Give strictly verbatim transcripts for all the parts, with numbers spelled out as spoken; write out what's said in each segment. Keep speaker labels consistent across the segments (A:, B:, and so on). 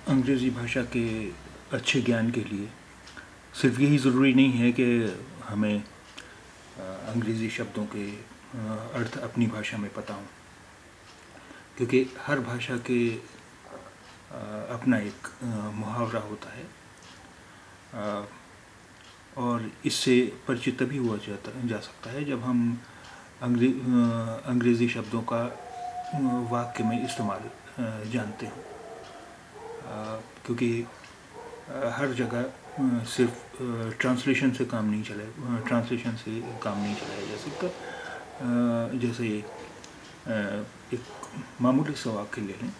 A: अंग्रेज़ी भाषा के अच्छे ज्ञान के लिए सिर्फ यही ज़रूरी नहीं है कि हमें अंग्रेज़ी शब्दों के अर्थ अपनी भाषा में पता हों, क्योंकि हर भाषा के अपना एक मुहावरा होता है और इससे परिचित तभी हुआ जाता जा सकता है जब हम अंग्रे अंग्रेज़ी शब्दों का वाक्य में इस्तेमाल जानते हों, क्योंकि हर जगह सिर्फ ट्रांसलेशन से काम नहीं चले ट्रांसलेशन से काम नहीं चलाया जा सकता। जैसे एक मामूली सा वाक्य ले लें,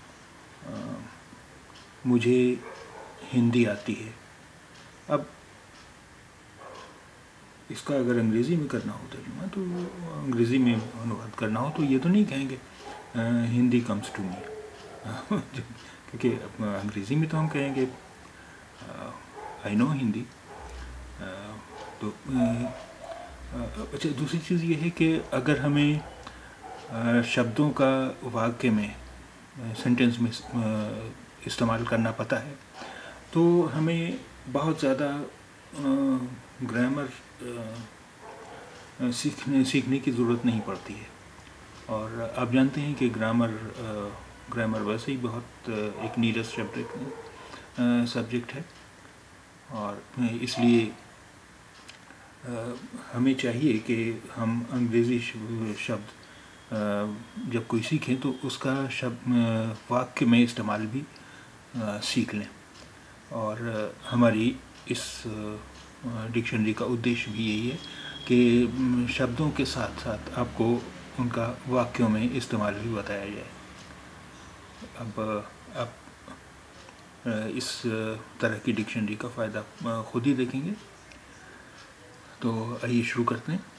A: मुझे हिंदी आती है। अब इसका अगर अंग्रेज़ी में करना हो तर्जुमा, तो अंग्रेज़ी में अनुवाद करना हो तो ये तो नहीं कहेंगे हिंदी कम्स टू मी, क्योंकि अंग्रेज़ी में तो हम कहेंगे आई नो हिंदी। तो अच्छा, दूसरी चीज़ ये है कि अगर हमें शब्दों का वाक्य में सेंटेंस में इस्तेमाल करना पता है तो हमें बहुत ज़्यादा ग्रामर सीखने सीखने की ज़रूरत नहीं पड़ती है। और आप जानते हैं कि ग्रामर ग्रामर वैसे ही बहुत एक नीरस सब्जेक्ट सब्जेक्ट है, और इसलिए हमें चाहिए कि हम अंग्रेज़ी शब्द जब कोई सीखें तो उसका शब्द वाक्य में इस्तेमाल भी सीख लें। और हमारी इस डिक्शनरी का उद्देश्य भी यही है कि शब्दों के साथ साथ आपको उनका वाक्यों में इस्तेमाल भी बताया जाए। अब आप इस तरह की डिक्शनरी का फ़ायदा खुद ही देखेंगे। तो आइए शुरू करते हैं।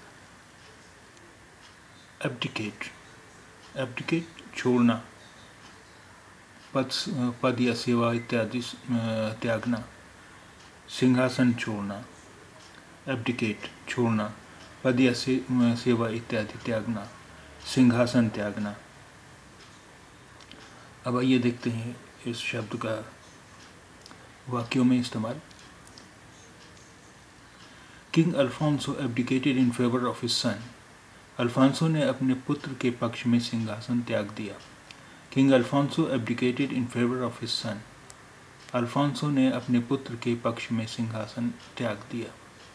A: एब्डिकेट, एब्डिकेट छोड़ना, पद पद या सेवा इत्यादि त्यागना, सिंहासन छोड़ना। एब्डिकेट छोड़ना, पद या से, सेवा इत्यादि त्यागना, सिंहासन त्यागना। अब आइए देखते हैं इस शब्द का वाक्यों में इस्तेमाल। King Alfonso abdicated in favour of his son. Alfonso ने अपने पुत्र के पक्ष में सिंहासन त्याग दिया। King Alfonso abdicated in favour of his son. Alfonso ने अपने पुत्र के पक्ष में सिंहासन त्याग दिया।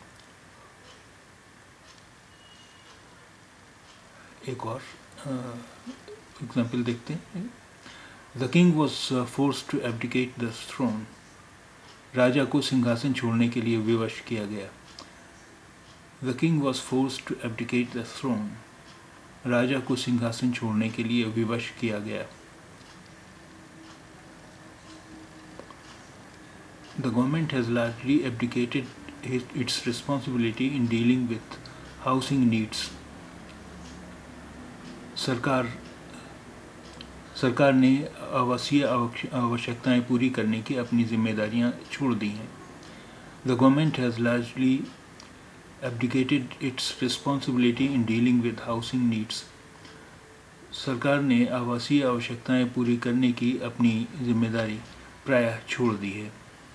A: एक और एग्जाम्पल देखते हैं। The king was forced to abdicate the throne. राजा को सिंहासन छोड़ने के लिए विवश किया गया। The king was forced to abdicate the throne. राजा को सिंहासन छोड़ने के लिए विवश किया गया। The government has largely abdicated its responsibility in dealing with housing needs. सरकार सरकार ने आवासीय आवश्यकताएं पूरी करने की अपनी जिम्मेदारियां छोड़ दी हैं। The government has largely abdicated its responsibility in dealing with housing needs. सरकार ने आवासीय आवश्यकताएं पूरी करने की अपनी जिम्मेदारी प्रायः छोड़ दी है।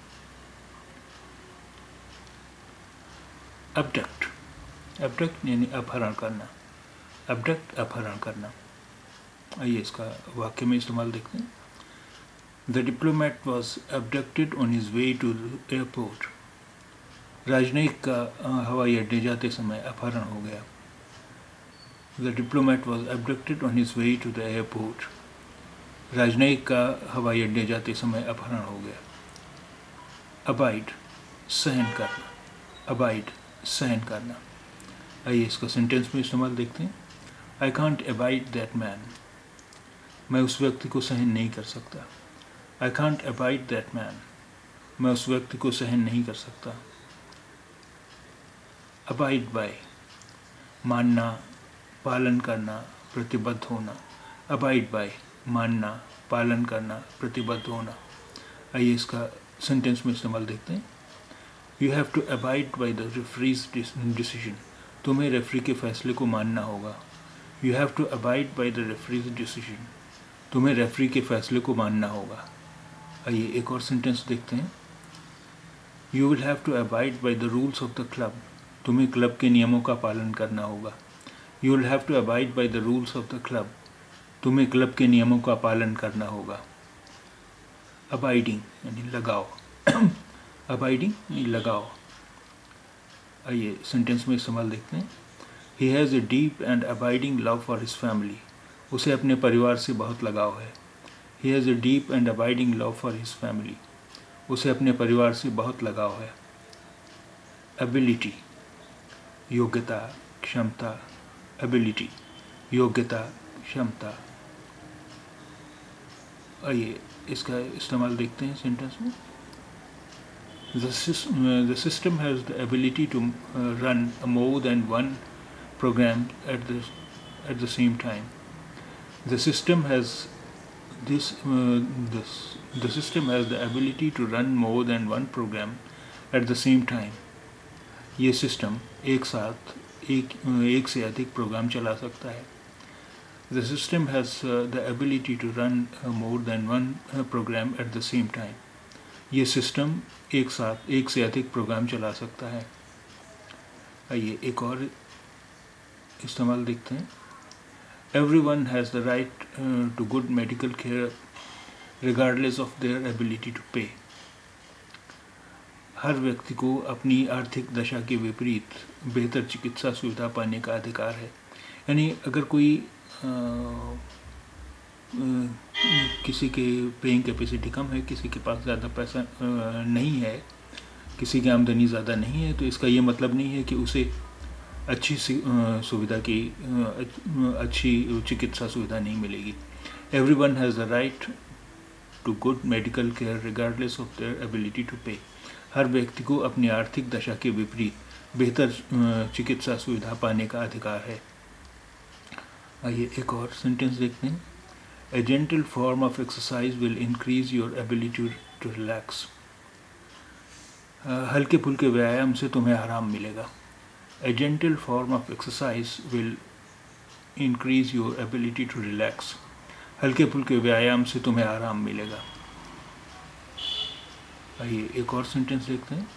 A: अबडक्ट, अबडक्ट यानी अपहरण करना। अबडक्ट अपहरण करना। आइए इसका वाक्य में इस्तेमाल देखते हैं। The diplomat was abducted on his way to airport. राजनयिक का हवाई अड्डे जाते समय अपहरण हो गया। The diplomat was abducted on his way to the airport. राजनयिक का हवाई अड्डे जाते समय अपहरण हो गया। अबाइड, सहन करना। अबाइड, सहन करना। आइए इसका सेंटेंस में इस्तेमाल देखते हैं। I can't abide that man. मैं उस व्यक्ति को सहन नहीं कर सकता। I can't abide that man. मैं उस व्यक्ति को सहन नहीं कर सकता। अबाइड बाय, मानना, पालन करना, प्रतिबद्ध होना। अबाइड बाय, मानना, पालन करना, प्रतिबद्ध होना। आइए इसका सेंटेंस में इस्तेमाल देखते हैं। You have to abide by the referee's decision. तुम्हें रेफरी के फैसले को मानना होगा। You have to abide by the referee's decision. तुम्हें रेफरी के फैसले को मानना होगा। आइए एक और सेंटेंस देखते हैं। You will have to abide by the rules of the club. तुम्हें क्लब के नियमों का पालन करना होगा। You will have to abide by the rules of the club. तुम्हें क्लब के नियमों का पालन करना होगा। अबाइडिंग यानी लगाओ। अबाइडिंग यानी लगाओ। आइए सेंटेंस में इस्तेमाल देखते हैं। He has a deep and abiding love for his family. उसे अपने परिवार से बहुत लगाव है। He has a deep and abiding love for his family. उसे अपने परिवार से बहुत लगाव है। एबिलिटी योग्यता क्षमता। एबिलिटी योग्यता क्षमता। आइए इसका इस्तेमाल देखते हैं सेंटेंस में। The, sys- uh, the system has the ability to uh, run more than one program at the at the same time. The system has this uh, this the system has the ability to run more than one program at the same time. ये system एक साथ एक एक से अधिक programme चला सकता है। The system has uh, the ability to run uh, more than one uh, program at the same time. ये सिस्टम एक साथ एक से अधिक प्रोग्राम चला सकता है। आइए एक और इस्तेमाल देखते हैं। Everyone has the right to good medical care regardless of their ability to pay. हर व्यक्ति को अपनी आर्थिक दशा के विपरीत बेहतर चिकित्सा सुविधा पाने का अधिकार है। यानी अगर कोई आ, किसी के पेइंग कैपेसिटी कम है, किसी के पास ज़्यादा पैसा नहीं है, किसी की आमदनी ज़्यादा नहीं है, तो इसका ये मतलब नहीं है कि उसे अच्छी सुविधा की अच्छी चिकित्सा सुविधा नहीं मिलेगी। Everyone has the right to good medical care regardless of their ability to pay. हर व्यक्ति को अपनी आर्थिक दशा के विपरीत बेहतर चिकित्सा सुविधा पाने का अधिकार है। आइए एक और सेंटेंस देखते हैं। A gentle form of exercise will increase your ability to relax. हल्के फुल्के व्यायाम से तुम्हें आराम मिलेगा। A gentle form of exercise will increase your ability to relax. हल्के फुल्के व्यायाम से तुम्हें आराम मिलेगा। आइए एक और सेंटेंस देखते हैं।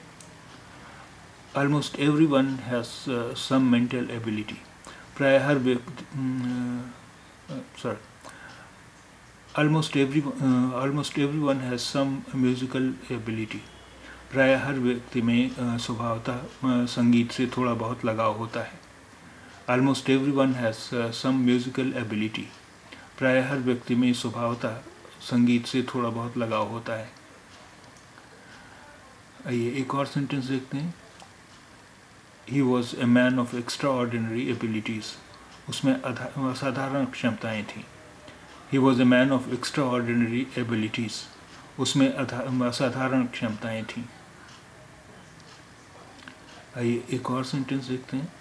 A: Almost everyone has uh, some mental ability. प्राय हर व्यक्ति sorry Almost every uh, almost everyone has some musical ability. प्राय हर व्यक्ति में uh, स्वभावतः संगीत से थोड़ा बहुत लगाव होता है। Almost everyone has uh, some musical ability. प्राय हर व्यक्ति में स्वभावतः संगीत से थोड़ा बहुत लगाव होता है। आइए एक और सेंटेंस देखते हैं। He was a man of extraordinary abilities. उसमें असाधारण क्षमताएं थीं। He was a man of extraordinary abilities. उसमें असाधारण क्षमताएं थीं। आइए एक और सेंटेंस देखते हैं।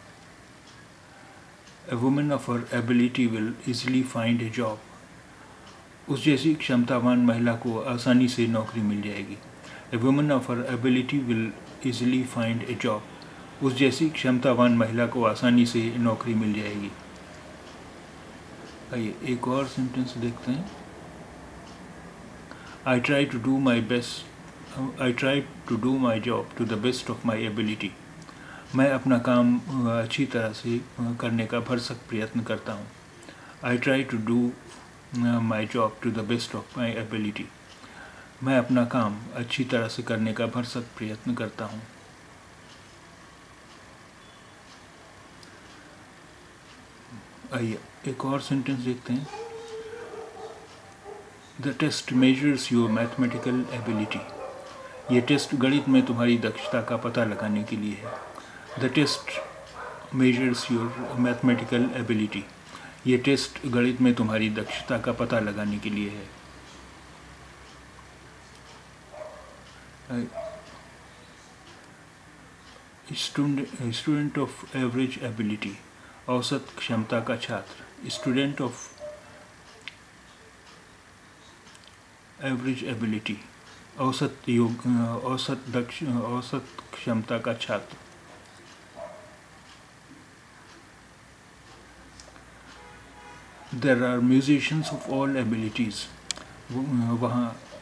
A: A woman of her ability will easily find a job. उस जैसी क्षमतावान महिला को आसानी से नौकरी मिल जाएगी। A woman of her ability will easily find a job. उस जैसी क्षमतावान महिला को आसानी से नौकरी मिल जाएगी। आइए एक और सेंटेंस देखते हैं। I try to do my best I try to do my job to the best of my ability. मैं अपना काम अच्छी तरह से करने का भरसक प्रयत्न करता हूँ। I try to do my job to the best of my ability. मैं अपना काम अच्छी तरह से करने का भरसक प्रयत्न करता हूँ। आइए एक और सेंटेंस देखते हैं। The test measures your mathematical ability. ये टेस्ट गणित में तुम्हारी दक्षता का पता लगाने के लिए है। The test measures your mathematical ability. ये टेस्ट गणित में तुम्हारी दक्षता का पता लगाने के लिए है। Student student of average ability. औसत क्षमता का छात्र। Student of average ability. औसत योग औसत दक्ष औसत क्षमता का छात्र। There are musicians of all abilities. वहाँ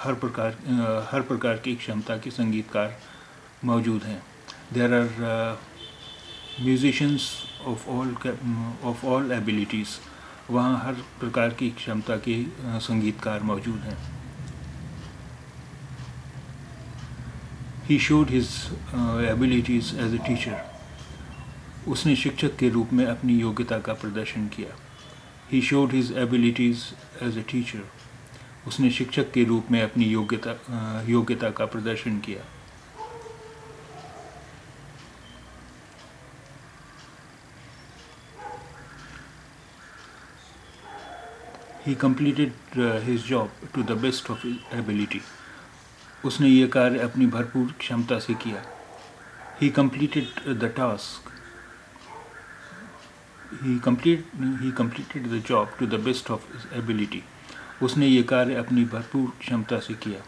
A: हर प्रकार हर प्रकार की क्षमता के संगीतकार मौजूद हैं। There are musicians of all of all abilities, वहाँ हर प्रकार की क्षमता के संगीतकार मौजूद हैं। He showed his abilities as a teacher, उसने शिक्षक के रूप में अपनी योग्यता का प्रदर्शन किया। He showed his abilities as a teacher, उसने शिक्षक के रूप में अपनी योग्यता योग्यता का प्रदर्शन किया। He completed uh, his job to the best of his ability. उसने ये कार्य अपनी भरपूर क्षमता से किया। He completed the task. He complete he completed the job to the best of his ability. उसने ये कार्य अपनी भरपूर क्षमता से किया।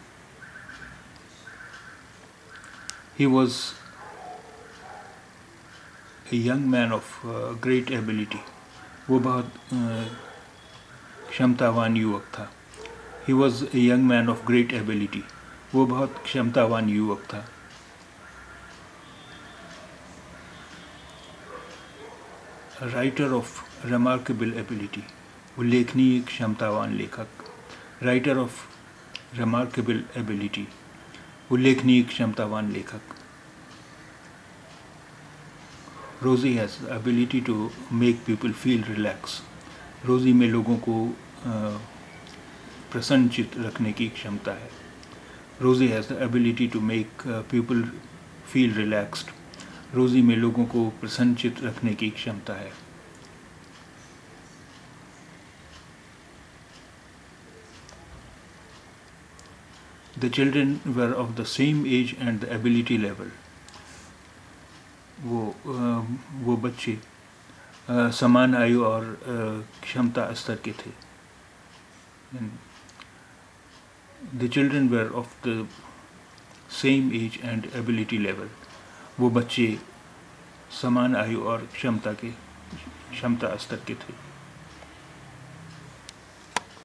A: He was a young man of uh, great ability. वो बहुत uh, क्षमतावान युवक था। He was a young man of great ability. वो बहुत क्षमतावान युवक था। A writer of remarkable ability. उल्लेखनीय क्षमतावान लेखक। Writer of remarkable ability. उल्लेखनीय क्षमतावान लेखक। Rosie has the ability to make people feel relaxed. रोज़ी में लोगों को प्रसन्नचित्त रखने की क्षमता है। Rosie has the ability to make people feel relaxed. Rosie में लोगों को प्रसन्नचित्त रखने की क्षमता है। The children were of the same age and the ability level. वो वो बच्चे Uh, समान आयु और क्षमता स्तर के थे। The children were of the same age and ability level. वो बच्चे समान आयु और क्षमता के क्षमता स्तर के थे।